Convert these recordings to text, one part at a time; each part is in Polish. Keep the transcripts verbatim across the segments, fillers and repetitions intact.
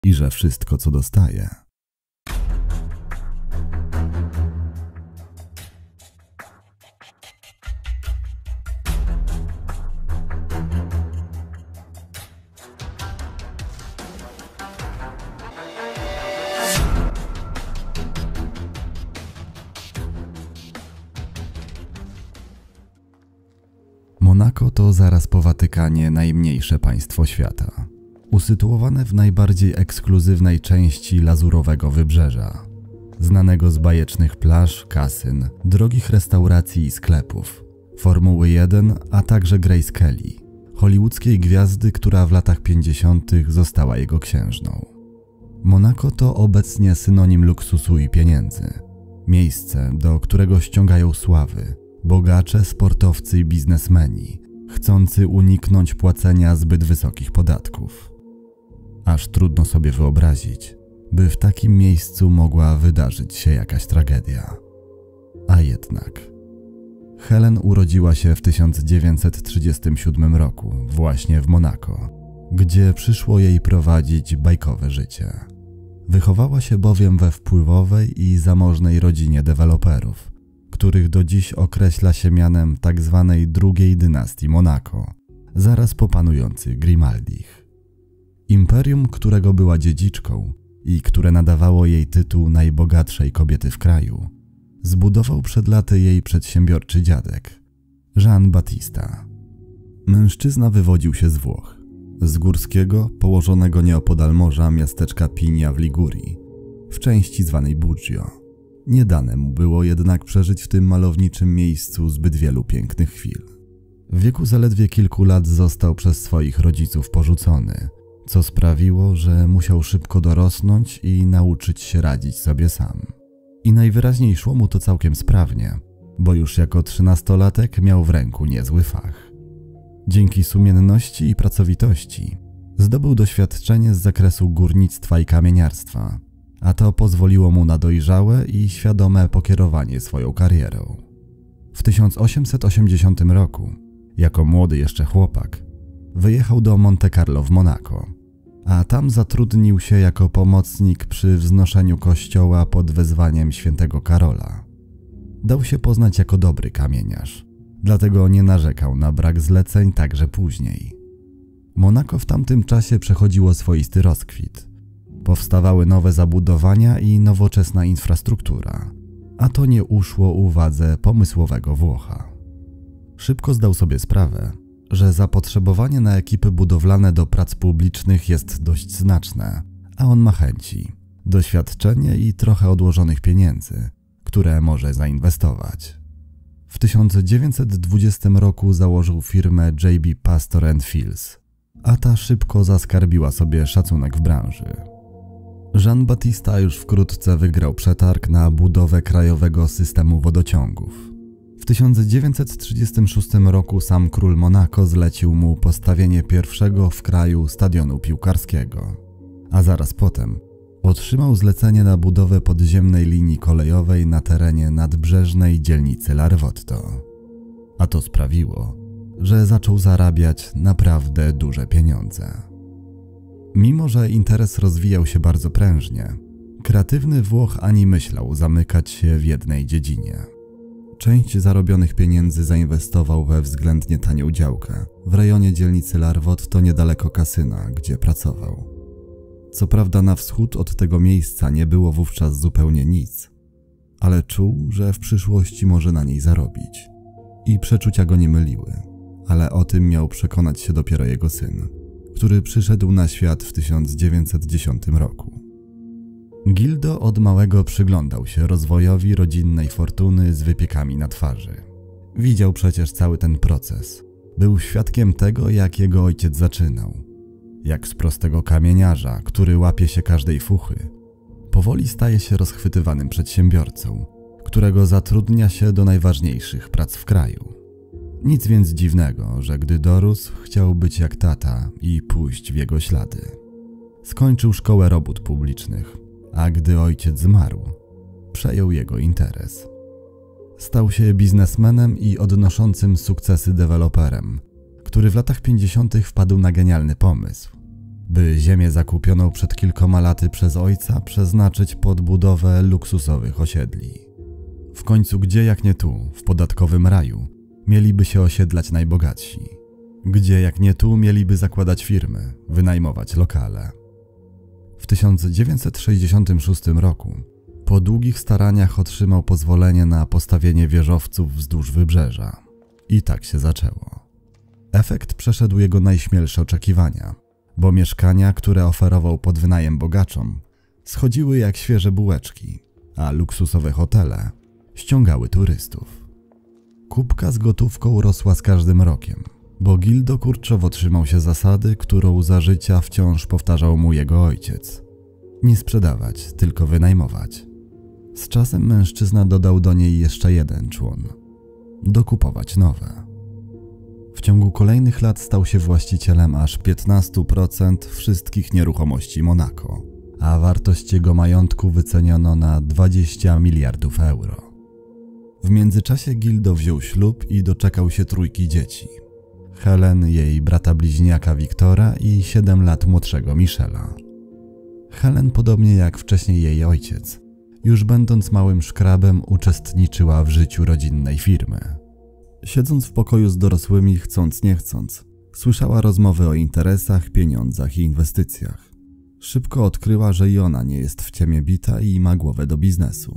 i że wszystko, co dostaje, Monako to zaraz po Watykanie najmniejsze państwo świata, usytuowane w najbardziej ekskluzywnej części lazurowego wybrzeża, znanego z bajecznych plaż, kasyn, drogich restauracji i sklepów, Formuły jeden, a także Grace Kelly, hollywoodzkiej gwiazdy, która w latach pięćdziesiątych została jego księżną. Monako to obecnie synonim luksusu i pieniędzy, miejsce, do którego ściągają sławy, bogacze, sportowcy i biznesmeni, chcący uniknąć płacenia zbyt wysokich podatków. Aż trudno sobie wyobrazić, by w takim miejscu mogła wydarzyć się jakaś tragedia. A jednak. Helen urodziła się w tysiąc dziewięćset trzydziestym siódmym roku, właśnie w Monako, gdzie przyszło jej prowadzić bajkowe życie. Wychowała się bowiem we wpływowej i zamożnej rodzinie deweloperów, których do dziś określa się mianem tzw. drugiej dynastii Monako, zaraz po panujących Grimaldich. Imperium, którego była dziedziczką i które nadawało jej tytuł najbogatszej kobiety w kraju, zbudował przed laty jej przedsiębiorczy dziadek, Gian Battista. Mężczyzna wywodził się z Włoch, z górskiego, położonego nieopodal morza miasteczka Piglia w Ligurii, w części zwanej Buggio. Nie dane mu było jednak przeżyć w tym malowniczym miejscu zbyt wielu pięknych chwil. W wieku zaledwie kilku lat został przez swoich rodziców porzucony, co sprawiło, że musiał szybko dorosnąć i nauczyć się radzić sobie sam. I najwyraźniej szło mu to całkiem sprawnie, bo już jako trzynastolatek miał w ręku niezły fach. Dzięki sumienności i pracowitości zdobył doświadczenie z zakresu górnictwa i kamieniarstwa, a to pozwoliło mu na dojrzałe i świadome pokierowanie swoją karierą. W tysiąc osiemset osiemdziesiątym roku, jako młody jeszcze chłopak, wyjechał do Monte Carlo w Monako, a tam zatrudnił się jako pomocnik przy wznoszeniu kościoła pod wezwaniem świętego Karola. Dał się poznać jako dobry kamieniarz, dlatego nie narzekał na brak zleceń także później. Monako w tamtym czasie przechodziło swoisty rozkwit. Powstawały nowe zabudowania i nowoczesna infrastruktura, a to nie uszło uwadze pomysłowego Włocha. Szybko zdał sobie sprawę, że zapotrzebowanie na ekipy budowlane do prac publicznych jest dość znaczne, a on ma chęci, doświadczenie i trochę odłożonych pieniędzy, które może zainwestować. W tysiąc dziewięćset dwudziestym roku założył firmę J B Pastor and Fields, a ta szybko zaskarbiła sobie szacunek w branży. Gian Battista już wkrótce wygrał przetarg na budowę krajowego systemu wodociągów. W tysiąc dziewięćset trzydziestym szóstym roku sam król Monako zlecił mu postawienie pierwszego w kraju stadionu piłkarskiego, a zaraz potem otrzymał zlecenie na budowę podziemnej linii kolejowej na terenie nadbrzeżnej dzielnicy Larvotto. A to sprawiło, że zaczął zarabiać naprawdę duże pieniądze. Mimo że interes rozwijał się bardzo prężnie, kreatywny Włoch ani myślał zamykać się w jednej dziedzinie. Część zarobionych pieniędzy zainwestował we względnie tanią działkę w rejonie dzielnicy Larvotto niedaleko kasyna, gdzie pracował. Co prawda na wschód od tego miejsca nie było wówczas zupełnie nic, ale czuł, że w przyszłości może na niej zarobić. I przeczucia go nie myliły, ale o tym miał przekonać się dopiero jego syn, który przyszedł na świat w tysiąc dziewięćset dziesiątym roku. Gildo od małego przyglądał się rozwojowi rodzinnej fortuny z wypiekami na twarzy. Widział przecież cały ten proces. Był świadkiem tego, jak jego ojciec zaczynał. Jak z prostego kamieniarza, który łapie się każdej fuchy, powoli staje się rozchwytywanym przedsiębiorcą, którego zatrudnia się do najważniejszych prac w kraju. Nic więc dziwnego, że gdy dorósł, chciał być jak tata i pójść w jego ślady. Skończył szkołę robót publicznych, a gdy ojciec zmarł, przejął jego interes. Stał się biznesmenem i odnoszącym sukcesy deweloperem, który w latach pięćdziesiątych wpadł na genialny pomysł. by ziemię zakupioną przed kilkoma laty przez ojca przeznaczyć pod budowę luksusowych osiedli. W końcu gdzie jak nie tu, w podatkowym raju, mieliby się osiedlać najbogatsi. Gdzie jak nie tu mieliby zakładać firmy, wynajmować lokale. W tysiąc dziewięćset sześćdziesiątym szóstym roku po długich staraniach otrzymał pozwolenie na postawienie wieżowców wzdłuż wybrzeża. I tak się zaczęło. Efekt przeszedł jego najśmielsze oczekiwania, bo mieszkania, które oferował pod wynajem bogaczom, schodziły jak świeże bułeczki, a luksusowe hotele ściągały turystów. Kubka z gotówką rosła z każdym rokiem, bo Gildo kurczowo trzymał się zasady, którą za życia wciąż powtarzał mu jego ojciec. Nie sprzedawać, tylko wynajmować. Z czasem mężczyzna dodał do niej jeszcze jeden człon. Dokupować nowe. W ciągu kolejnych lat stał się właścicielem aż piętnaście procent wszystkich nieruchomości Monako, a wartość jego majątku wyceniono na dwadzieścia miliardów euro. W międzyczasie Gildo wziął ślub i doczekał się trójki dzieci. Helen, jej brata bliźniaka Wiktora i siedem lat młodszego Michela. Helen, podobnie jak wcześniej jej ojciec, już będąc małym szkrabem, uczestniczyła w życiu rodzinnej firmy. Siedząc w pokoju z dorosłymi, chcąc nie chcąc, słyszała rozmowy o interesach, pieniądzach i inwestycjach. Szybko odkryła, że i ona nie jest w ciemię bita i ma głowę do biznesu.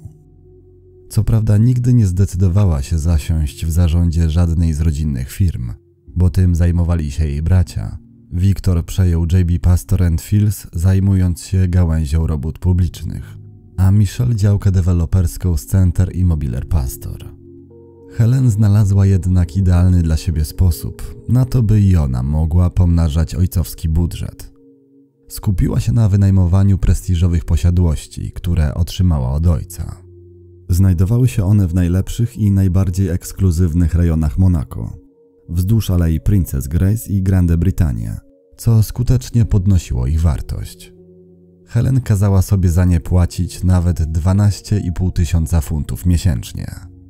Co prawda nigdy nie zdecydowała się zasiąść w zarządzie żadnej z rodzinnych firm, bo tym zajmowali się jej bracia. Wiktor przejął J B Pastor and Fields, zajmując się gałęzią robót publicznych, a Michelle działkę deweloperską z Center Immobilier Pastor. Helen znalazła jednak idealny dla siebie sposób na to, by i ona mogła pomnażać ojcowski budżet. Skupiła się na wynajmowaniu prestiżowych posiadłości, które otrzymała od ojca. Znajdowały się one w najlepszych i najbardziej ekskluzywnych rejonach Monako, wzdłuż Alei Princess Grace i Grande Britannia, co skutecznie podnosiło ich wartość. Helen kazała sobie za nie płacić nawet dwanaście i pół tysiąca funtów miesięcznie.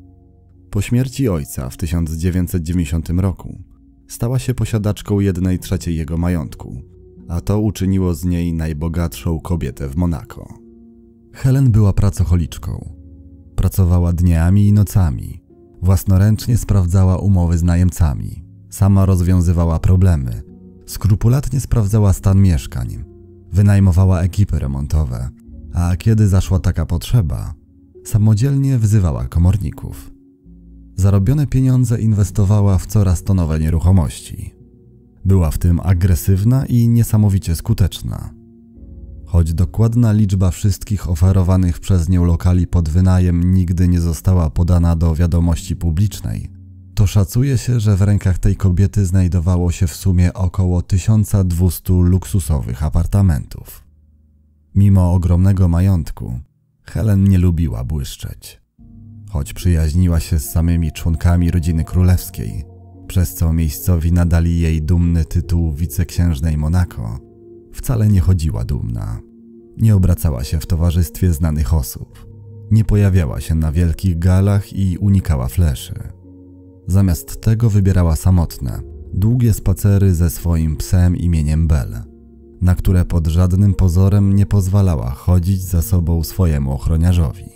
Po śmierci ojca w tysiąc dziewięćset dziewięćdziesiątym roku stała się posiadaczką jednej trzeciej jego majątku, a to uczyniło z niej najbogatszą kobietę w Monako. Helen była pracocholiczką. Pracowała dniami i nocami, własnoręcznie sprawdzała umowy z najemcami, sama rozwiązywała problemy, skrupulatnie sprawdzała stan mieszkań, wynajmowała ekipy remontowe, a kiedy zaszła taka potrzeba, samodzielnie wzywała komorników. Zarobione pieniądze inwestowała w coraz to nowe nieruchomości. Była w tym agresywna i niesamowicie skuteczna. Choć dokładna liczba wszystkich oferowanych przez nią lokali pod wynajem nigdy nie została podana do wiadomości publicznej, to szacuje się, że w rękach tej kobiety znajdowało się w sumie około tysiąc dwieście luksusowych apartamentów. Mimo ogromnego majątku, Helen nie lubiła błyszczeć. Choć przyjaźniła się z samymi członkami rodziny królewskiej, przez co miejscowi nadali jej dumny tytuł wiceksiężnej Monako, wcale nie chodziła dumna. Nie obracała się w towarzystwie znanych osób. Nie pojawiała się na wielkich galach i unikała fleszy. Zamiast tego wybierała samotne, długie spacery ze swoim psem imieniem Belle, na które pod żadnym pozorem nie pozwalała chodzić za sobą swojemu ochroniarzowi.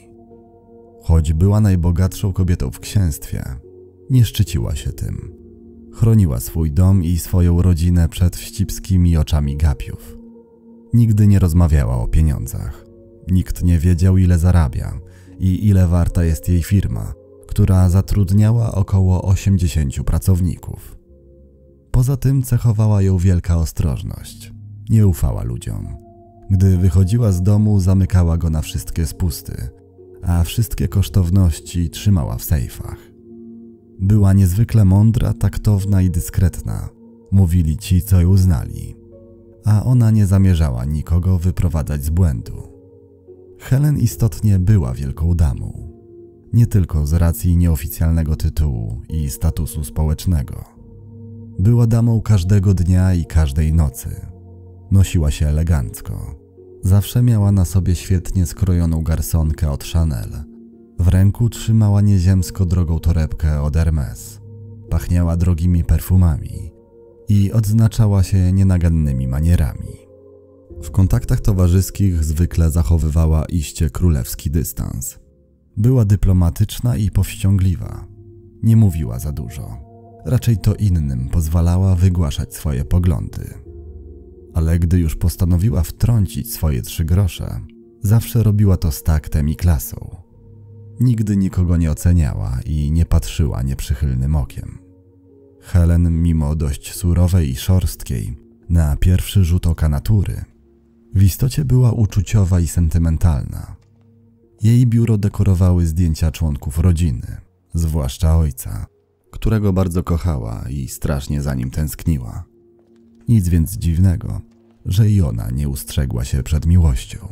Choć była najbogatszą kobietą w księstwie, nie szczyciła się tym. Chroniła swój dom i swoją rodzinę przed wścibskimi oczami gapiów. Nigdy nie rozmawiała o pieniądzach. Nikt nie wiedział, ile zarabia i ile warta jest jej firma, która zatrudniała około osiemdziesięciu pracowników. Poza tym cechowała ją wielka ostrożność. Nie ufała ludziom. Gdy wychodziła z domu, zamykała go na wszystkie spusty, a wszystkie kosztowności trzymała w sejfach. Była niezwykle mądra, taktowna i dyskretna. Mówili ci, co ją znali. A ona nie zamierzała nikogo wyprowadzać z błędu. Helen istotnie była wielką damą. Nie tylko z racji nieoficjalnego tytułu i statusu społecznego. Była damą każdego dnia i każdej nocy. Nosiła się elegancko. Zawsze miała na sobie świetnie skrojoną garsonkę od Chanel. W ręku trzymała nieziemsko drogą torebkę od Hermes. Pachniała drogimi perfumami i odznaczała się nienagannymi manierami. W kontaktach towarzyskich zwykle zachowywała iście królewski dystans. Była dyplomatyczna i powściągliwa. Nie mówiła za dużo. Raczej to innym pozwalała wygłaszać swoje poglądy. Ale gdy już postanowiła wtrącić swoje trzy grosze, zawsze robiła to z taktem i klasą. Nigdy nikogo nie oceniała i nie patrzyła nieprzychylnym okiem. Helen, mimo dość surowej i szorstkiej, na pierwszy rzut oka natury, w istocie była uczuciowa i sentymentalna. Jej biuro dekorowały zdjęcia członków rodziny, zwłaszcza ojca, którego bardzo kochała i strasznie za nim tęskniła. Nic więc dziwnego, że i ona nie ustrzegła się przed miłością.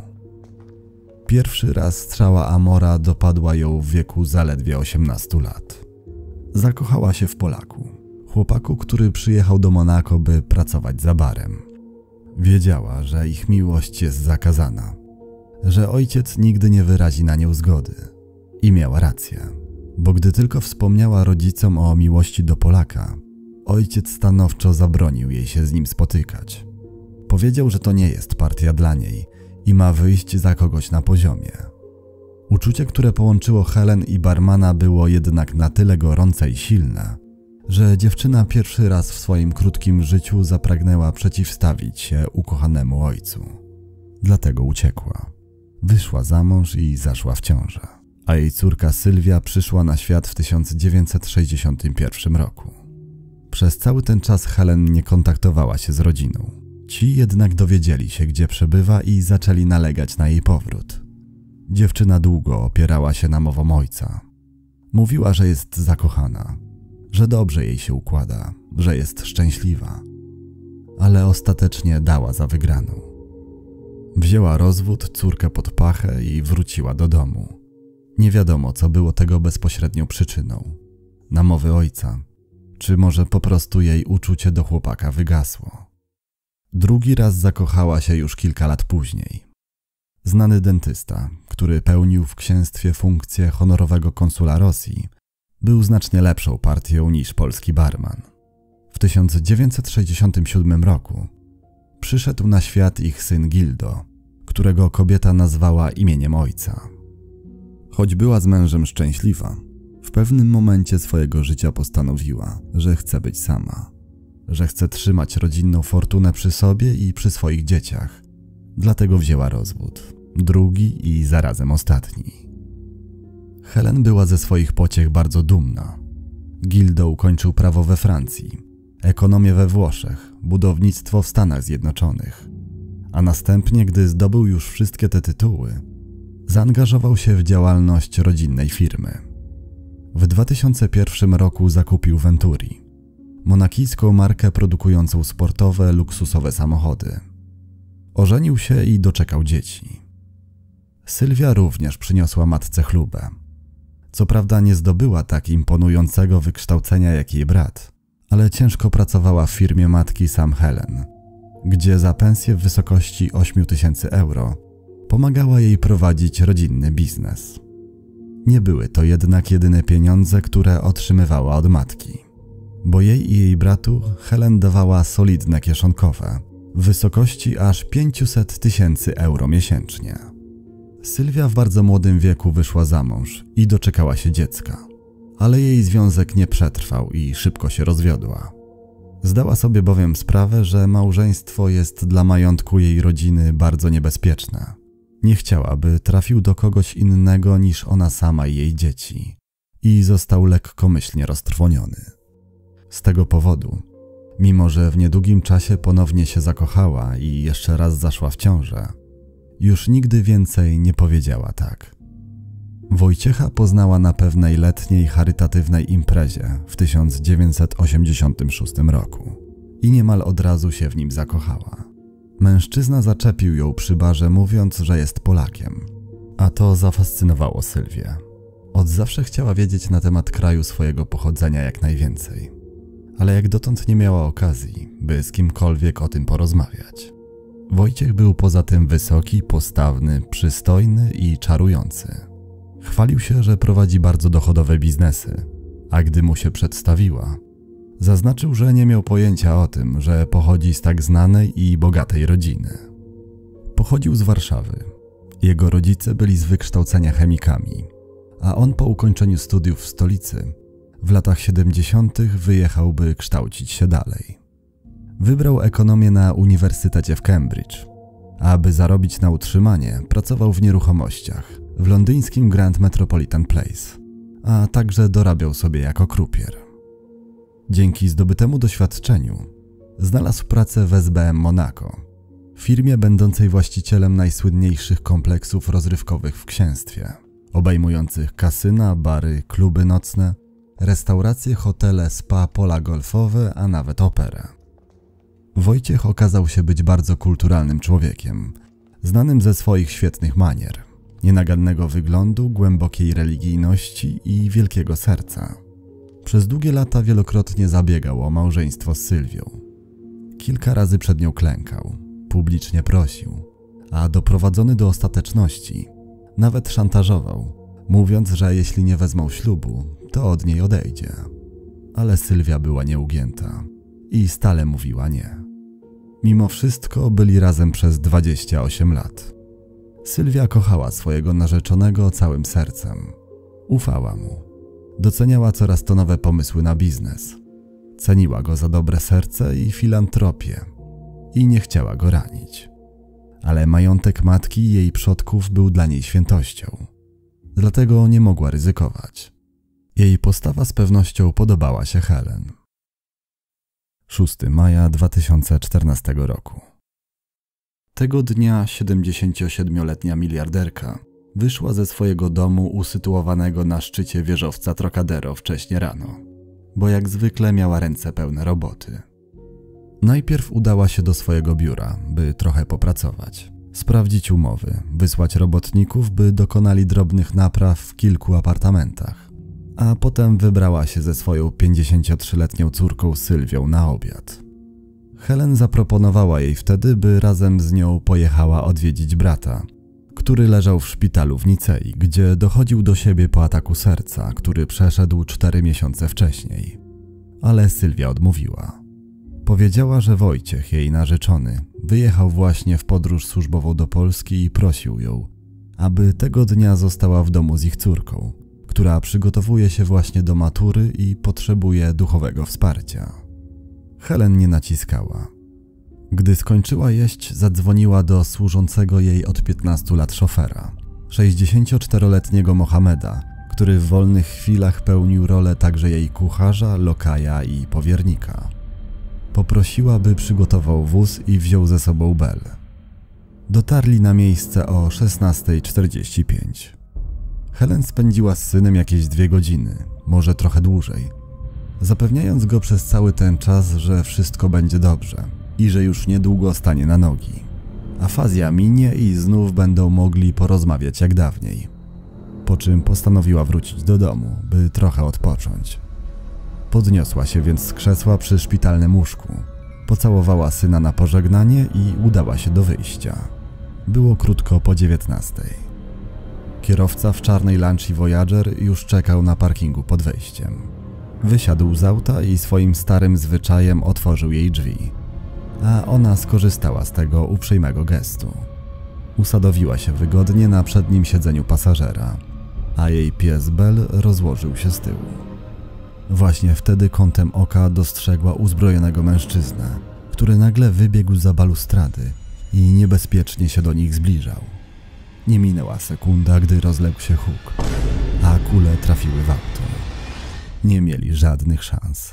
Pierwszy raz strzała Amora dopadła ją w wieku zaledwie osiemnastu lat. Zakochała się w Polaku, chłopaku, który przyjechał do Monako, by pracować za barem. Wiedziała, że ich miłość jest zakazana, że ojciec nigdy nie wyrazi na nią zgody. I miała rację, bo gdy tylko wspomniała rodzicom o miłości do Polaka, ojciec stanowczo zabronił jej się z nim spotykać. Powiedział, że to nie jest partia dla niej i ma wyjść za kogoś na poziomie. Uczucie, które połączyło Helen i barmana, było jednak na tyle gorące i silne, że dziewczyna pierwszy raz w swoim krótkim życiu zapragnęła przeciwstawić się ukochanemu ojcu. Dlatego uciekła. Wyszła za mąż i zaszła w ciążę, a jej córka Sylwia przyszła na świat w tysiąc dziewięćset sześćdziesiątym pierwszym roku. Przez cały ten czas Helen nie kontaktowała się z rodziną. Ci jednak dowiedzieli się, gdzie przebywa i zaczęli nalegać na jej powrót. Dziewczyna długo opierała się namowom ojca. Mówiła, że jest zakochana, że dobrze jej się układa, że jest szczęśliwa. Ale ostatecznie dała za wygraną. Wzięła rozwód, córkę pod pachę i wróciła do domu. Nie wiadomo, co było tego bezpośrednią przyczyną. Namowy ojca, czy może po prostu jej uczucie do chłopaka wygasło. Drugi raz zakochała się już kilka lat później. Znany dentysta, który pełnił w księstwie funkcję honorowego konsula Rosji, był znacznie lepszą partią niż polski barman. W tysiąc dziewięćset sześćdziesiątym siódmym roku przyszedł na świat ich syn Gildo, którego kobieta nazwała imieniem ojca. Choć była z mężem szczęśliwa, w pewnym momencie swojego życia postanowiła, że chce być sama, że chce trzymać rodzinną fortunę przy sobie i przy swoich dzieciach. Dlatego wzięła rozwód, drugi i zarazem ostatni. Helen była ze swoich pociech bardzo dumna. Gildo ukończył prawo we Francji, ekonomię we Włoszech, budownictwo w Stanach Zjednoczonych, a następnie, gdy zdobył już wszystkie te tytuły, zaangażował się w działalność rodzinnej firmy. W dwa tysiące pierwszym roku zakupił Venturi, monakijską markę produkującą sportowe, luksusowe samochody. Ożenił się i doczekał dzieci. Sylwia również przyniosła matce chlubę. Co prawda nie zdobyła tak imponującego wykształcenia jak jej brat, ale ciężko pracowała w firmie matki Sam Helen, gdzie za pensję w wysokości ośmiu tysięcy euro pomagała jej prowadzić rodzinny biznes. Nie były to jednak jedyne pieniądze, które otrzymywała od matki, bo jej i jej bratu Helen dawała solidne kieszonkowe w wysokości aż pięćset tysięcy euro miesięcznie. Sylwia w bardzo młodym wieku wyszła za mąż i doczekała się dziecka, ale jej związek nie przetrwał i szybko się rozwiodła. Zdała sobie bowiem sprawę, że małżeństwo jest dla majątku jej rodziny bardzo niebezpieczne. Nie chciała, by trafił do kogoś innego niż ona sama i jej dzieci i został lekkomyślnie roztrwoniony. Z tego powodu, mimo że w niedługim czasie ponownie się zakochała i jeszcze raz zaszła w ciążę, już nigdy więcej nie powiedziała tak. Wojciecha poznała na pewnej letniej charytatywnej imprezie w tysiąc dziewięćset osiemdziesiątym szóstym roku i niemal od razu się w nim zakochała. Mężczyzna zaczepił ją przy barze, mówiąc, że jest Polakiem, a to zafascynowało Sylwię. Od zawsze chciała wiedzieć na temat kraju swojego pochodzenia jak najwięcej, ale jak dotąd nie miała okazji, by z kimkolwiek o tym porozmawiać. Wojciech był poza tym wysoki, postawny, przystojny i czarujący. Chwalił się, że prowadzi bardzo dochodowe biznesy, a gdy mu się przedstawiła, zaznaczył, że nie miał pojęcia o tym, że pochodzi z tak znanej i bogatej rodziny. Pochodził z Warszawy. Jego rodzice byli z wykształcenia chemikami, a on po ukończeniu studiów w stolicy w latach siedemdziesiątych wyjechał, by kształcić się dalej. Wybrał ekonomię na Uniwersytecie w Cambridge, a aby zarobić na utrzymanie, pracował w nieruchomościach w londyńskim Grand Metropolitan Place, a także dorabiał sobie jako krupier. Dzięki zdobytemu doświadczeniu znalazł pracę w S B M Monaco, firmie będącej właścicielem najsłynniejszych kompleksów rozrywkowych w księstwie, obejmujących kasyna, bary, kluby nocne, restauracje, hotele, spa, pola golfowe, a nawet operę. Wojciech okazał się być bardzo kulturalnym człowiekiem, znanym ze swoich świetnych manier, nienagannego wyglądu, głębokiej religijności i wielkiego serca. Przez długie lata wielokrotnie zabiegał o małżeństwo z Sylwią. Kilka razy przed nią klękał, publicznie prosił, a doprowadzony do ostateczności nawet szantażował, mówiąc, że jeśli nie wezmą ślubu, to od niej odejdzie. Ale Sylwia była nieugięta i stale mówiła nie. Mimo wszystko byli razem przez dwadzieścia osiem lat. Sylwia kochała swojego narzeczonego całym sercem. Ufała mu. Doceniała coraz to nowe pomysły na biznes. Ceniła go za dobre serce i filantropię i nie chciała go ranić. Ale majątek matki i jej przodków był dla niej świętością. Dlatego nie mogła ryzykować. Jej postawa z pewnością podobała się Helen. szóstego maja dwa tysiące czternastego roku. Tego dnia siedemdziesięciosiedmioletnia miliarderka wyszła ze swojego domu usytuowanego na szczycie wieżowca Trocadero wcześnie rano, bo jak zwykle miała ręce pełne roboty. Najpierw udała się do swojego biura, by trochę popracować, sprawdzić umowy, wysłać robotników, by dokonali drobnych napraw w kilku apartamentach, a potem wybrała się ze swoją pięćdziesięciotrzyletnią córką Sylwią na obiad. Helen zaproponowała jej wtedy, by razem z nią pojechała odwiedzić brata, który leżał w szpitalu w Nicei, gdzie dochodził do siebie po ataku serca, który przeszedł cztery miesiące wcześniej. Ale Sylwia odmówiła. Powiedziała, że Wojciech, jej narzeczony, wyjechał właśnie w podróż służbową do Polski i prosił ją, aby tego dnia została w domu z ich córką, która przygotowuje się właśnie do matury i potrzebuje duchowego wsparcia. Helen nie naciskała. Gdy skończyła jeść, zadzwoniła do służącego jej od piętnastu lat szofera, sześćdziesięcioczteroletniego Mohameda, który w wolnych chwilach pełnił rolę także jej kucharza, lokaja i powiernika. Poprosiła, by przygotował wóz i wziął ze sobą Bel. Dotarli na miejsce o szesnasta czterdzieści pięć. Helen spędziła z synem jakieś dwie godziny, może trochę dłużej, zapewniając go przez cały ten czas, że wszystko będzie dobrze i że już niedługo stanie na nogi. Afazja minie i znów będą mogli porozmawiać jak dawniej. Po czym postanowiła wrócić do domu, by trochę odpocząć. Podniosła się więc z krzesła przy szpitalnym łóżku, pocałowała syna na pożegnanie i udała się do wyjścia. Było krótko po dziewiętnastej. Kierowca w czarnej Lancia Voyager już czekał na parkingu pod wejściem. Wysiadł z auta i swoim starym zwyczajem otworzył jej drzwi, a ona skorzystała z tego uprzejmego gestu. Usadowiła się wygodnie na przednim siedzeniu pasażera, a jej pies Bel rozłożył się z tyłu. Właśnie wtedy kątem oka dostrzegła uzbrojonego mężczyznę, który nagle wybiegł za balustrady i niebezpiecznie się do nich zbliżał. Nie minęła sekunda, gdy rozległ się huk, a kule trafiły w auto. Nie mieli żadnych szans.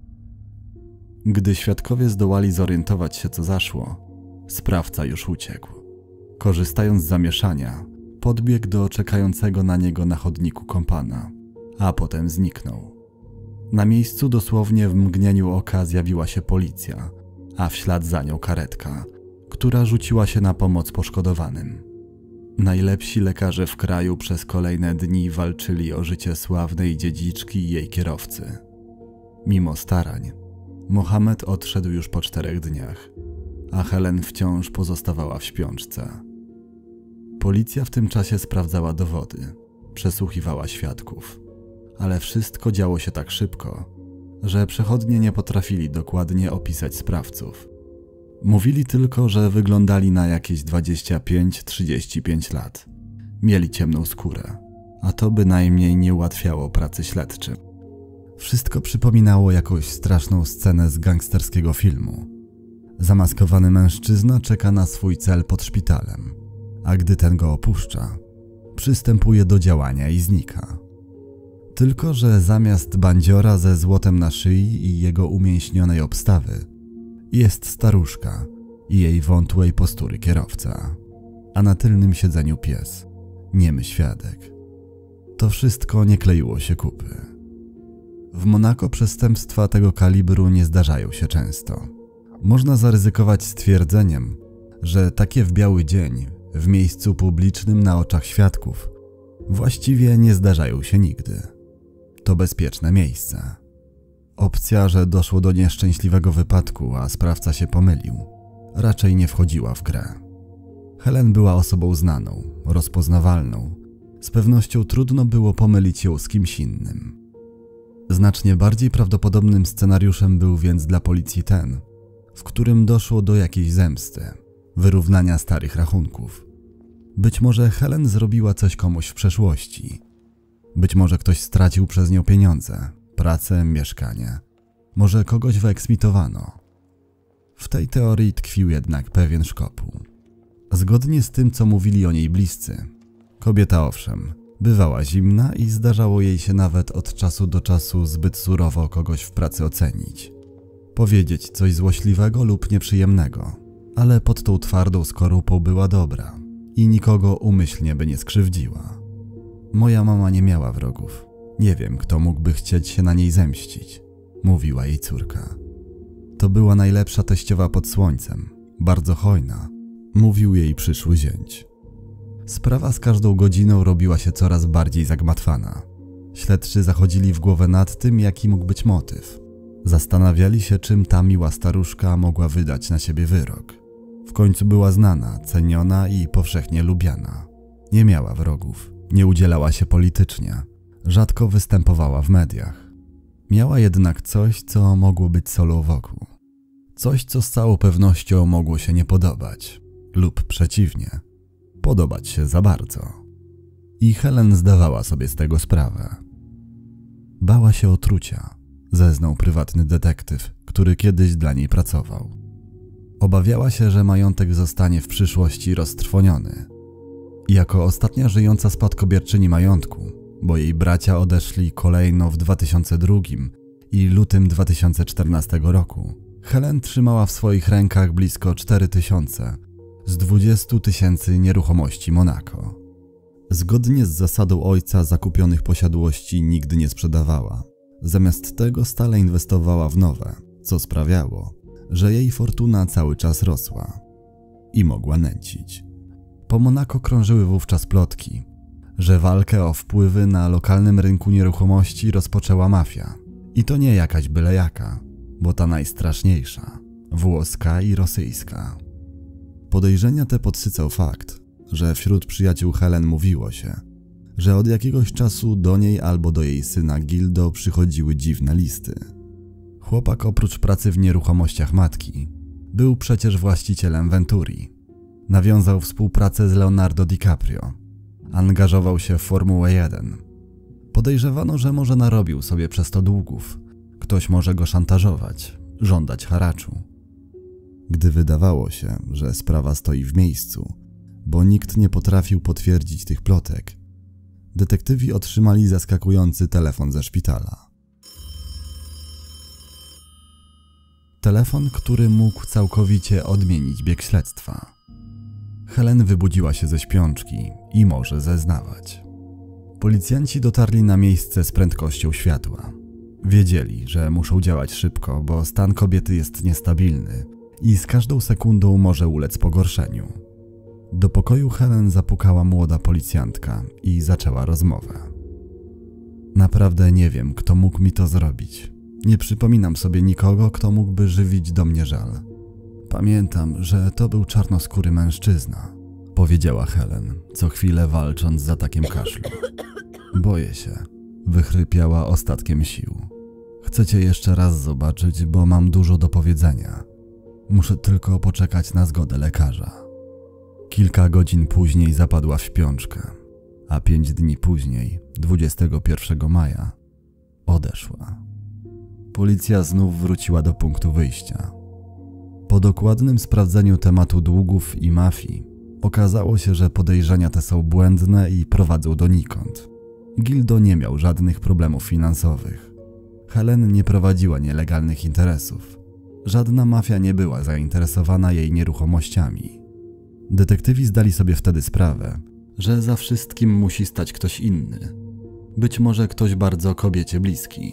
Gdy świadkowie zdołali zorientować się, co zaszło, sprawca już uciekł. Korzystając z zamieszania, podbiegł do czekającego na niego na chodniku kompana, a potem zniknął. Na miejscu dosłownie w mgnieniu oka zjawiła się policja, a w ślad za nią karetka, która rzuciła się na pomoc poszkodowanym. Najlepsi lekarze w kraju przez kolejne dni walczyli o życie sławnej dziedziczki i jej kierowcy. Mimo starań, Mohamed odszedł już po czterech dniach, a Helen wciąż pozostawała w śpiączce. Policja w tym czasie sprawdzała dowody, przesłuchiwała świadków, ale wszystko działo się tak szybko, że przechodnie nie potrafili dokładnie opisać sprawców. Mówili tylko, że wyglądali na jakieś dwadzieścia pięć trzydzieści pięć lat. Mieli ciemną skórę, a to bynajmniej nie ułatwiało pracy śledczym. Wszystko przypominało jakąś straszną scenę z gangsterskiego filmu. Zamaskowany mężczyzna czeka na swój cel pod szpitalem, a gdy ten go opuszcza, przystępuje do działania i znika. Tylko że zamiast bandziora ze złotem na szyi i jego umięśnionej obstawy jest staruszka i jej wątłej postury kierowca, a na tylnym siedzeniu pies, niemy świadek. To wszystko nie kleiło się kupy. W Monako przestępstwa tego kalibru nie zdarzają się często. Można zaryzykować stwierdzeniem, że takie w biały dzień, w miejscu publicznym na oczach świadków, właściwie nie zdarzają się nigdy. To bezpieczne miejsce. Opcja, że doszło do nieszczęśliwego wypadku, a sprawca się pomylił, raczej nie wchodziła w grę. Helen była osobą znaną, rozpoznawalną. Z pewnością trudno było pomylić ją z kimś innym. Znacznie bardziej prawdopodobnym scenariuszem był więc dla policji ten, w którym doszło do jakiejś zemsty, wyrównania starych rachunków. Być może Helen zrobiła coś komuś w przeszłości. Być może ktoś stracił przez nią pieniądze, pracę, mieszkanie. Może kogoś wyeksmitowano. W tej teorii tkwił jednak pewien szkopuł. Zgodnie z tym, co mówili o niej bliscy, kobieta owszem, bywała zimna i zdarzało jej się nawet od czasu do czasu zbyt surowo kogoś w pracy ocenić. Powiedzieć coś złośliwego lub nieprzyjemnego, ale pod tą twardą skorupą była dobra i nikogo umyślnie by nie skrzywdziła. Moja mama nie miała wrogów. Nie wiem, kto mógłby chcieć się na niej zemścić, mówiła jej córka. To była najlepsza teściowa pod słońcem, bardzo hojna, mówił jej przyszły zięć. Sprawa z każdą godziną robiła się coraz bardziej zagmatwana. Śledczy zachodzili w głowę nad tym, jaki mógł być motyw. Zastanawiali się, czym ta miła staruszka mogła wydać na siebie wyrok. W końcu była znana, ceniona i powszechnie lubiana. Nie miała wrogów, nie udzielała się politycznie, rzadko występowała w mediach. Miała jednak coś, co mogło być solą wokół. Coś, co z całą pewnością mogło się nie podobać, lub przeciwnie, podobać się za bardzo. I Helen zdawała sobie z tego sprawę. Bała się otrucia, zeznał prywatny detektyw, który kiedyś dla niej pracował. Obawiała się, że majątek zostanie w przyszłości roztrwoniony. Jako ostatnia żyjąca spadkobierczyni majątku, bo jej bracia odeszli kolejno w dwa tysiące drugim i lutym dwa tysiące czternastego roku, Helen trzymała w swoich rękach blisko cztery tysiące z dwudziestu tysięcy nieruchomości Monako. Zgodnie z zasadą ojca zakupionych posiadłości nigdy nie sprzedawała. Zamiast tego stale inwestowała w nowe, co sprawiało, że jej fortuna cały czas rosła i mogła nęcić. Po Monako krążyły wówczas plotki, że walkę o wpływy na lokalnym rynku nieruchomości rozpoczęła mafia. I to nie jakaś byle jaka, bo ta najstraszniejsza, włoska i rosyjska. Podejrzenia te podsycał fakt, że wśród przyjaciół Helen mówiło się, że od jakiegoś czasu do niej albo do jej syna Gildo przychodziły dziwne listy. Chłopak oprócz pracy w nieruchomościach matki był przecież właścicielem Venturi. Nawiązał współpracę z Leonardo DiCaprio. Angażował się w Formułę jeden. Podejrzewano, że może narobił sobie przez to długów. Ktoś może go szantażować, żądać haraczu. Gdy wydawało się, że sprawa stoi w miejscu, bo nikt nie potrafił potwierdzić tych plotek, detektywi otrzymali zaskakujący telefon ze szpitala. Telefon, który mógł całkowicie odmienić bieg śledztwa. Helen wybudziła się ze śpiączki i może zeznawać. Policjanci dotarli na miejsce z prędkością światła. Wiedzieli, że muszą działać szybko, bo stan kobiety jest niestabilny i z każdą sekundą może ulec pogorszeniu. Do pokoju Helen zapukała młoda policjantka i zaczęła rozmowę. Naprawdę nie wiem, kto mógł mi to zrobić. Nie przypominam sobie nikogo, kto mógłby żywić do mnie żal. Pamiętam, że to był czarnoskóry mężczyzna, powiedziała Helen, co chwilę walcząc z atakiem kaszlu. Boję się, wychrypiała ostatkiem sił. Chcę cię jeszcze raz zobaczyć, bo mam dużo do powiedzenia. Muszę tylko poczekać na zgodę lekarza. Kilka godzin później zapadła w śpiączkę, a pięć dni później, dwudziestego pierwszego maja, odeszła. Policja znów wróciła do punktu wyjścia. Po dokładnym sprawdzeniu tematu długów i mafii okazało się, że podejrzenia te są błędne i prowadzą donikąd. Gildo nie miał żadnych problemów finansowych. Helen nie prowadziła nielegalnych interesów. Żadna mafia nie była zainteresowana jej nieruchomościami. Detektywi zdali sobie wtedy sprawę, że za wszystkim musi stać ktoś inny. Być może ktoś bardzo kobiecie bliski.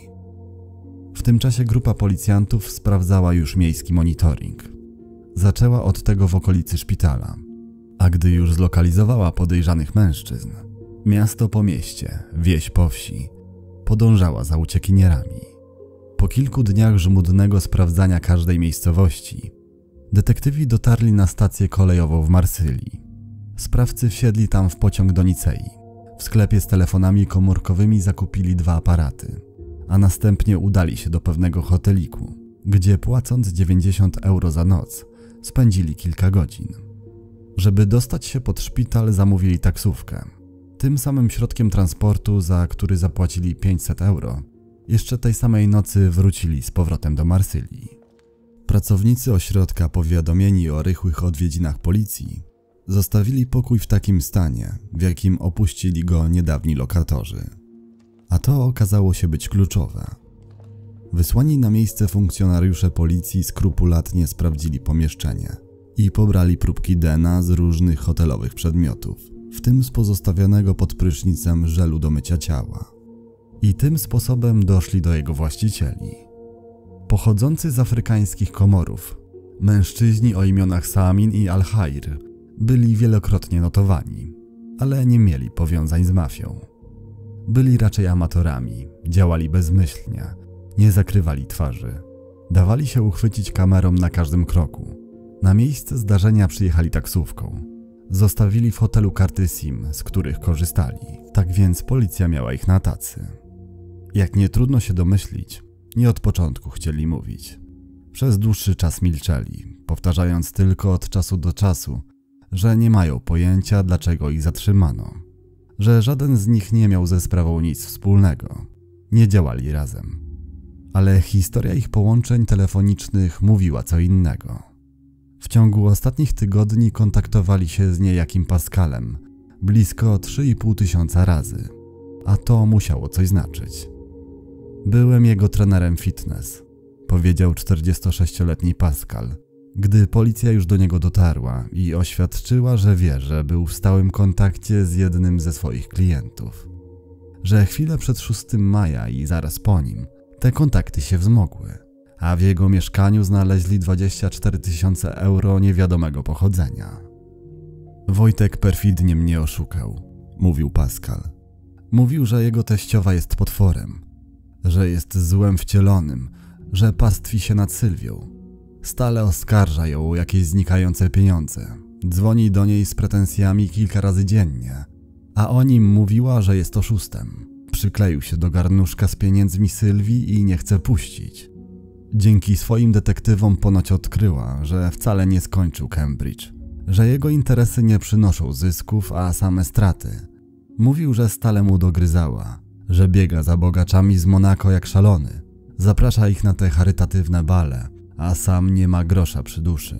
W tym czasie grupa policjantów sprawdzała już miejski monitoring. Zaczęła od tego w okolicy szpitala. A gdy już zlokalizowała podejrzanych mężczyzn, miasto po mieście, wieś po wsi, podążała za uciekinierami. Po kilku dniach żmudnego sprawdzania każdej miejscowości, detektywi dotarli na stację kolejową w Marsylii. Sprawcy wsiedli tam w pociąg do Nicei. W sklepie z telefonami komórkowymi zakupili dwa aparaty, a następnie udali się do pewnego hoteliku, gdzie płacąc dziewięćdziesiąt euro za noc, spędzili kilka godzin. Żeby dostać się pod szpital, zamówili taksówkę. Tym samym środkiem transportu, za który zapłacili pięćset euro, jeszcze tej samej nocy wrócili z powrotem do Marsylii. Pracownicy ośrodka, powiadomieni o rychłych odwiedzinach policji, zostawili pokój w takim stanie, w jakim opuścili go niedawni lokatorzy. A to okazało się być kluczowe. Wysłani na miejsce funkcjonariusze policji skrupulatnie sprawdzili pomieszczenie i pobrali próbki D N A z różnych hotelowych przedmiotów, w tym z pozostawionego pod prysznicem żelu do mycia ciała. I tym sposobem doszli do jego właścicieli. Pochodzący z afrykańskich Komorów, mężczyźni o imionach Samin i Al-Hair byli wielokrotnie notowani, ale nie mieli powiązań z mafią. Byli raczej amatorami, działali bezmyślnie, nie zakrywali twarzy. Dawali się uchwycić kamerą na każdym kroku. Na miejsce zdarzenia przyjechali taksówką. Zostawili w hotelu karty SIM, z których korzystali. Tak więc policja miała ich na tacy. Jak nie trudno się domyślić, nie od początku chcieli mówić. Przez dłuższy czas milczeli, powtarzając tylko od czasu do czasu, że nie mają pojęcia, dlaczego ich zatrzymano. Że żaden z nich nie miał ze sprawą nic wspólnego. Nie działali razem. Ale historia ich połączeń telefonicznych mówiła co innego. W ciągu ostatnich tygodni kontaktowali się z niejakim Pascalem blisko trzy i pół tysiąca razy, a to musiało coś znaczyć. Byłem jego trenerem fitness, powiedział czterdziestosześcioletni Pascal, gdy policja już do niego dotarła i oświadczyła, że wie, że był w stałym kontakcie z jednym ze swoich klientów. Że chwilę przed szóstego maja i zaraz po nim te kontakty się wzmogły, a w jego mieszkaniu znaleźli dwadzieścia cztery tysiące euro niewiadomego pochodzenia. Wojtek perfidnie mnie oszukał, mówił Pascal. Mówił, że jego teściowa jest potworem, że jest złem wcielonym, że pastwi się nad Sylwią. Stale oskarża ją o jakieś znikające pieniądze. Dzwoni do niej z pretensjami kilka razy dziennie, a o nim mówiła, że jest oszustem. Przykleił się do garnuszka z pieniędzmi Sylwii i nie chce puścić. Dzięki swoim detektywom ponoć odkryła, że wcale nie skończył Cambridge, że jego interesy nie przynoszą zysków, a same straty. Mówił, że stale mu dogryzała, że biega za bogaczami z Monako jak szalony, zaprasza ich na te charytatywne bale, a sam nie ma grosza przy duszy.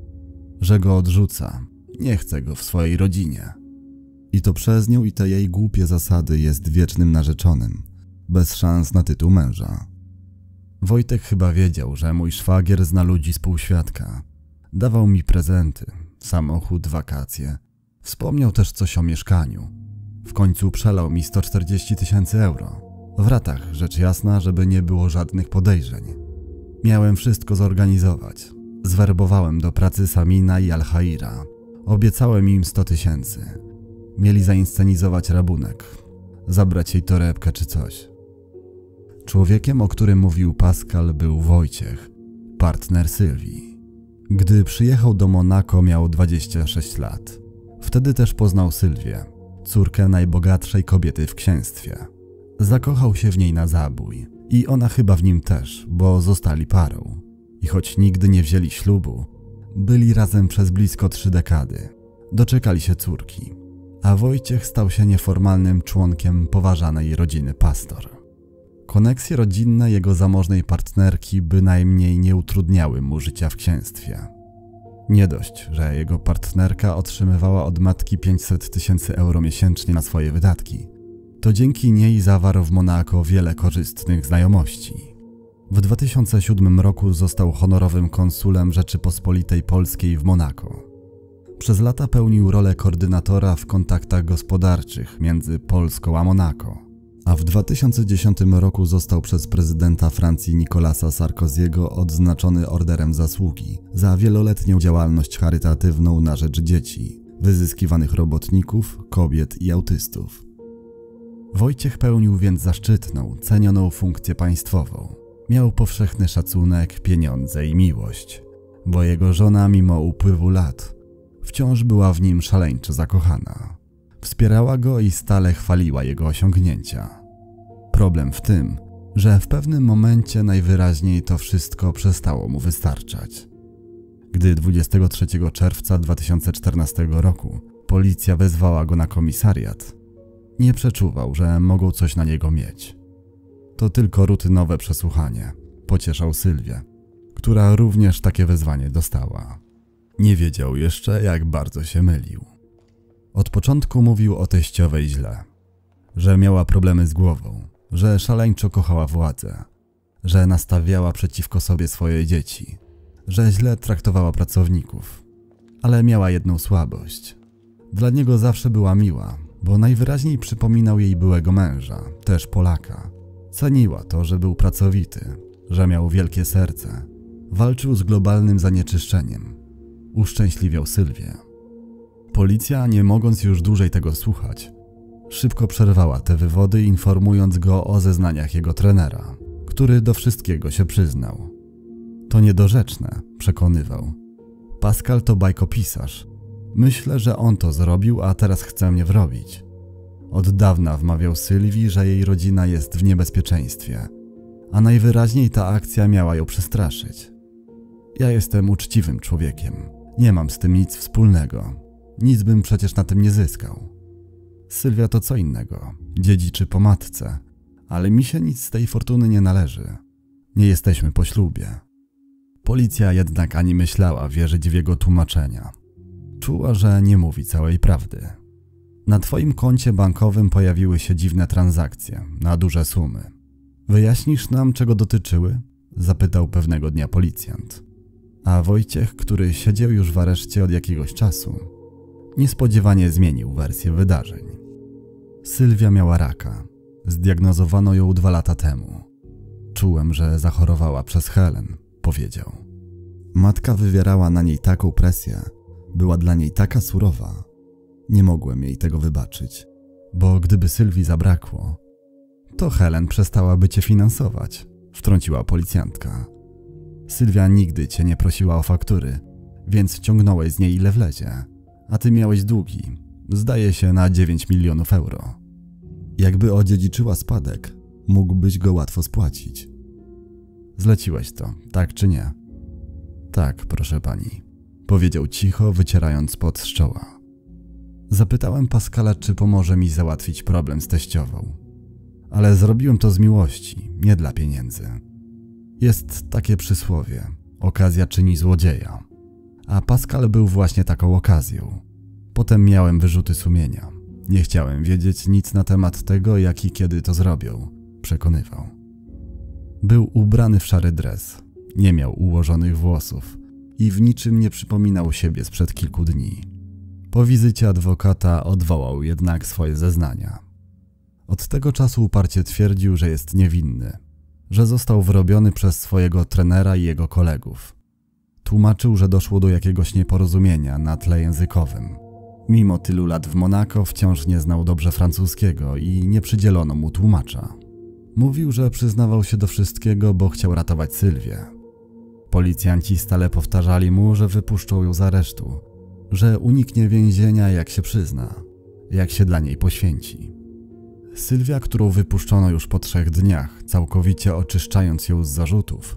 Że go odrzuca, nie chce go w swojej rodzinie. I to przez nią i te jej głupie zasady jest wiecznym narzeczonym, bez szans na tytuł męża. Wojtek chyba wiedział, że mój szwagier zna ludzi z półświadka. Dawał mi prezenty, samochód, wakacje. Wspomniał też coś o mieszkaniu. W końcu przelał mi sto czterdzieści tysięcy euro. W ratach, rzecz jasna, żeby nie było żadnych podejrzeń. Miałem wszystko zorganizować. Zwerbowałem do pracy Samina i Al-Haira. Obiecałem im sto tysięcy. Mieli zainscenizować rabunek. Zabrać jej torebkę czy coś. Człowiekiem, o którym mówił Pascal, był Wojciech, partner Sylwii. Gdy przyjechał do Monako, miał dwadzieścia sześć lat. Wtedy też poznał Sylwię, córkę najbogatszej kobiety w księstwie. Zakochał się w niej na zabój i ona chyba w nim też, bo zostali parą. I choć nigdy nie wzięli ślubu, byli razem przez blisko trzy dekady. Doczekali się córki, a Wojciech stał się nieformalnym członkiem poważanej rodziny Pastor. Koneksje rodzinne jego zamożnej partnerki bynajmniej nie utrudniały mu życia w księstwie. Nie dość, że jego partnerka otrzymywała od matki pięćset tysięcy euro miesięcznie na swoje wydatki, to dzięki niej zawarł w Monako wiele korzystnych znajomości. W dwa tysiące siódmym roku został honorowym konsulem Rzeczypospolitej Polskiej w Monako. Przez lata pełnił rolę koordynatora w kontaktach gospodarczych między Polską a Monako, a w dwa tysiące dziesiątym roku został przez prezydenta Francji Nicolasa Sarkozy'ego odznaczony Orderem Zasługi za wieloletnią działalność charytatywną na rzecz dzieci, wyzyskiwanych robotników, kobiet i autystów. Wojciech pełnił więc zaszczytną, cenioną funkcję państwową. Miał powszechny szacunek, pieniądze i miłość, bo jego żona mimo upływu lat wciąż była w nim szaleńczo zakochana. Wspierała go i stale chwaliła jego osiągnięcia. Problem w tym, że w pewnym momencie najwyraźniej to wszystko przestało mu wystarczać. Gdy dwudziestego trzeciego czerwca dwa tysiące czternastego roku policja wezwała go na komisariat, nie przeczuwał, że mogą coś na niego mieć. To tylko rutynowe przesłuchanie, pocieszał Sylwię, która również takie wezwanie dostała. Nie wiedział jeszcze, jak bardzo się mylił. Od początku mówił o teściowej źle, że miała problemy z głową, że szaleńczo kochała władzę, że nastawiała przeciwko sobie swoje dzieci, że źle traktowała pracowników, ale miała jedną słabość. Dla niego zawsze była miła, bo najwyraźniej przypominał jej byłego męża, też Polaka. Ceniła to, że był pracowity, że miał wielkie serce, walczył z globalnym zanieczyszczeniem. Uszczęśliwiał Sylwię. Policja, nie mogąc już dłużej tego słuchać, szybko przerwała te wywody, informując go o zeznaniach jego trenera, który do wszystkiego się przyznał. To niedorzeczne, przekonywał. Pascal to bajkopisarz. Myślę, że on to zrobił, a teraz chce mnie wrobić. Od dawna wmawiał Sylwii, że jej rodzina jest w niebezpieczeństwie, a najwyraźniej ta akcja miała ją przestraszyć. Ja jestem uczciwym człowiekiem. Nie mam z tym nic wspólnego. Nic bym przecież na tym nie zyskał. Sylwia to co innego. Dziedziczy po matce, ale mi się nic z tej fortuny nie należy. Nie jesteśmy po ślubie. Policja jednak ani myślała wierzyć w jego tłumaczenia. Czuła, że nie mówi całej prawdy. Na twoim koncie bankowym pojawiły się dziwne transakcje, na duże sumy. Wyjaśnisz nam, czego dotyczyły? Zapytał pewnego dnia policjant. A Wojciech, który siedział już w areszcie od jakiegoś czasu, niespodziewanie zmienił wersję wydarzeń. Sylwia miała raka. Zdiagnozowano ją dwa lata temu. Czułem, że zachorowała przez Helen, powiedział. Matka wywierała na niej taką presję, była dla niej taka surowa. Nie mogłem jej tego wybaczyć, bo gdyby Sylwii zabrakło, to Helen przestałaby cię finansować, wtrąciła policjantka. Sylwia nigdy cię nie prosiła o faktury, więc ciągnąłeś z niej ile wlezie, a ty miałeś długi, zdaje się na dziewięć milionów euro. Jakby odziedziczyła spadek, mógłbyś go łatwo spłacić. Zleciłeś to, tak czy nie? Tak, proszę pani, powiedział cicho, wycierając pot z czoła. Zapytałem Pascala, czy pomoże mi załatwić problem z teściową. Ale zrobiłem to z miłości, nie dla pieniędzy. Jest takie przysłowie, okazja czyni złodzieja. A Pascal był właśnie taką okazją. Potem miałem wyrzuty sumienia. Nie chciałem wiedzieć nic na temat tego, jak i kiedy to zrobią, przekonywał. Był ubrany w szary dres, nie miał ułożonych włosów i w niczym nie przypominał siebie sprzed kilku dni. Po wizycie adwokata odwołał jednak swoje zeznania. Od tego czasu uparcie twierdził, że jest niewinny, że został wyrobiony przez swojego trenera i jego kolegów. Tłumaczył, że doszło do jakiegoś nieporozumienia na tle językowym. Mimo tylu lat w Monako wciąż nie znał dobrze francuskiego i nie przydzielono mu tłumacza. Mówił, że przyznawał się do wszystkiego, bo chciał ratować Sylwię. Policjanci stale powtarzali mu, że wypuszczą ją z aresztu, że uniknie więzienia, jak się przyzna, jak się dla niej poświęci. Sylwia, którą wypuszczono już po trzech dniach, całkowicie oczyszczając ją z zarzutów,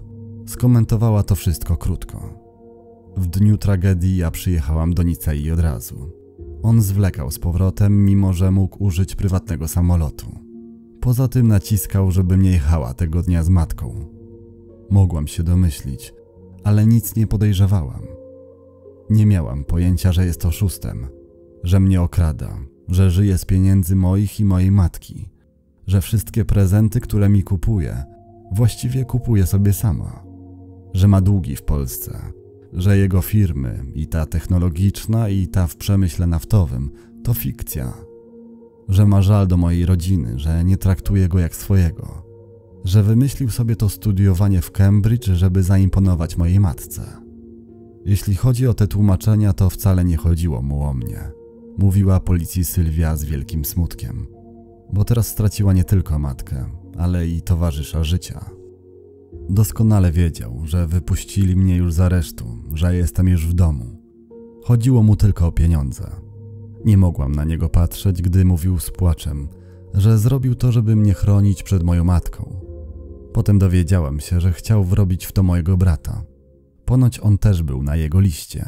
Skomentowała to wszystko krótko. W dniu tragedii ja przyjechałam do Nicei od razu. On zwlekał z powrotem, mimo że mógł użyć prywatnego samolotu. Poza tym naciskał, żebym nie jechała tego dnia z matką. Mogłam się domyślić, ale nic nie podejrzewałam. Nie miałam pojęcia, że jest oszustem, że mnie okrada, że żyje z pieniędzy moich i mojej matki, że wszystkie prezenty, które mi kupuje, właściwie kupuje sobie sama, że ma długi w Polsce, że jego firmy, i ta technologiczna, i ta w przemyśle naftowym, to fikcja, że ma żal do mojej rodziny, że nie traktuje go jak swojego, że wymyślił sobie to studiowanie w Cambridge, żeby zaimponować mojej matce. Jeśli chodzi o te tłumaczenia, to wcale nie chodziło mu o mnie, mówiła policji Sylwia z wielkim smutkiem, bo teraz straciła nie tylko matkę, ale i towarzysza życia. Doskonale wiedział, że wypuścili mnie już z aresztu, że jestem już w domu. Chodziło mu tylko o pieniądze. Nie mogłam na niego patrzeć, gdy mówił z płaczem, że zrobił to, żeby mnie chronić przed moją matką. Potem dowiedziałam się, że chciał wrobić w to mojego brata. Ponoć on też był na jego liście.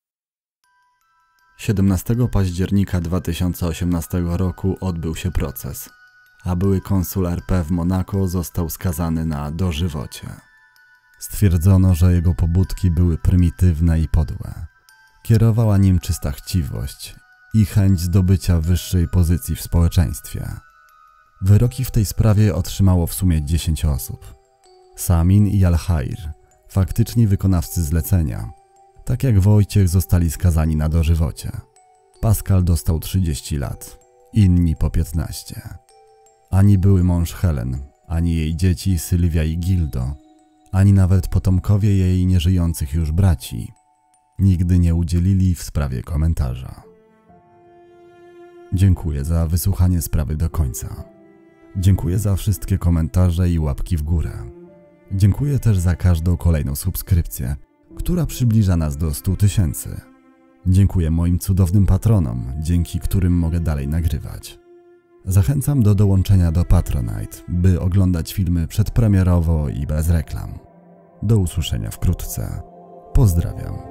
siedemnastego października dwa tysiące osiemnastego roku odbył się proces, a były konsul R P w Monako został skazany na dożywocie. Stwierdzono, że jego pobudki były prymitywne i podłe. Kierowała nim czysta chciwość i chęć zdobycia wyższej pozycji w społeczeństwie. Wyroki w tej sprawie otrzymało w sumie dziesięć osób. Samin i Al-Hair, faktyczni wykonawcy zlecenia, tak jak Wojciech, zostali skazani na dożywocie. Pascal dostał trzydzieści lat, inni po piętnaście. Ani były mąż Helen, ani jej dzieci Sylwia i Gildo, ani nawet potomkowie jej nieżyjących już braci nigdy nie udzielili w sprawie komentarza. Dziękuję za wysłuchanie sprawy do końca. Dziękuję za wszystkie komentarze i łapki w górę. Dziękuję też za każdą kolejną subskrypcję, która przybliża nas do stu tysięcy. Dziękuję moim cudownym patronom, dzięki którym mogę dalej nagrywać. Zachęcam do dołączenia do Patronite, by oglądać filmy przedpremierowo i bez reklam. Do usłyszenia wkrótce. Pozdrawiam.